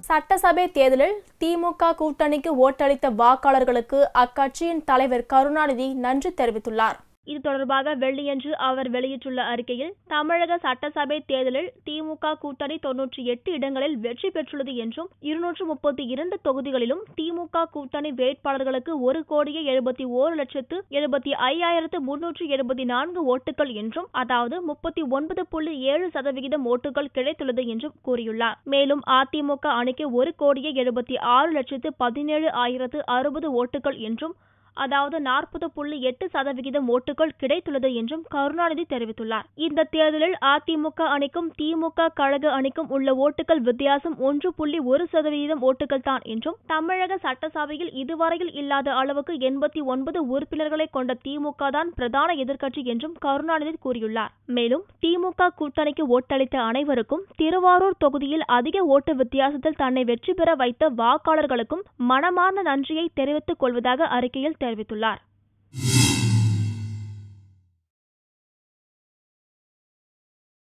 சட்டசபை தேர்தலில் திமுக கூட்டணிக்கு ஓட்டளித்த வாக்காளர்களுக்கு அக்கட்சியின் தலைவர் கருணாநிதி நன்றி தெரிவித்துள்ளார். இது தொடர்பாக வெள்ளியன்று அவர் வெளியிட்டுள்ள அறிக்கையில், தமிழக சட்டசபை தேர்தலில் திமுக கூட்டணி 98 இடங்களில் வெற்றி பெற்றுள்ளது என்றும் 232 தொகுதிகளிலும் திமுக கூட்டணி வேட்பாளர்களுக்கு 1,71,75,374 ஓட்டுகள் என்றும், அதாவது 39.7% ஓட்டுகள் கிடைத்துள்ளது என்றும் கூறியுள்ளார். மேலும் அதிமுக அணிக்கு 1,76,17,060 ஓட்டுகள் என்றும், அதாவது 40.8% ஓட்டுகள் கிடைத்துள்ளது என்றும் கருணாநிதி தெரிவித்துள்ளார். இந்த தேர்தலில் அதிமுக அணிக்கும் திமுக கழக அணிக்கும் உள்ள ஓட்டுகள் வித்தியாசம் 1.1% ஓட்டுகள் தான் என்றும், தமிழக சட்டசபையில் இதுவரையில் இல்லாத அளவுக்கு 89 உறுப்பினர்களை கொண்ட திமுக தான் பிரதான எதிர்க்கட்சி என்றும் கருணாநிதி கூறியுள்ளார். மேலும் திமுக கூட்டணிக்கு ஓட்டளித்த அனைவருக்கும், திருவாரூர் தொகுதியில் அதிக ஓட்டு வித்தியாசத்தில் தன்னை வெற்றி பெற வைத்த வாக்காளர்களுக்கும் மனமார்ந்த நன்றியை தெரிவித்துக் கொள்வதாக அறிக்கையில் தெரிவித்துள்ளார்.